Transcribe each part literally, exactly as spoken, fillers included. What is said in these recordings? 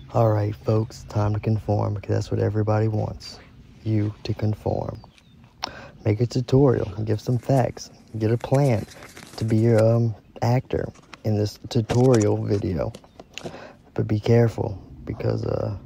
Alright, folks, time to conform because that's what everybody wants. You to conform. Make a tutorial, give some facts, get a plan to be your um actor in this tutorial video. But be careful because uh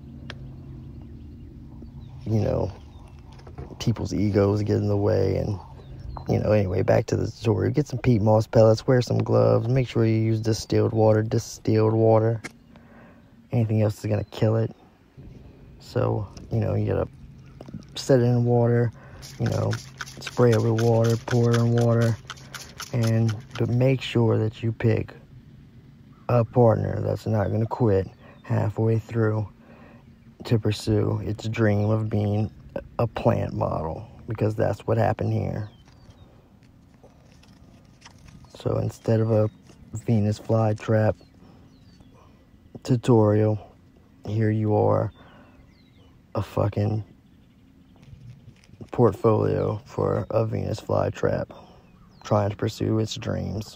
you know, people's egos get in the way. And you know, anyway, back to the tutorial. Get some peat moss pellets, wear some gloves, make sure you use distilled water, distilled water. Anything else is gonna kill it. So, you know, you gotta set it in water, you know, spray it with water, pour it in water, and but make sure that you pick a partner that's not going to quit halfway through to pursue its dream of being a plant model, because that's what happened here. So instead of a Venus flytrap tutorial, here you are, a fucking portfolio for a Venus flytrap trying to pursue its dreams.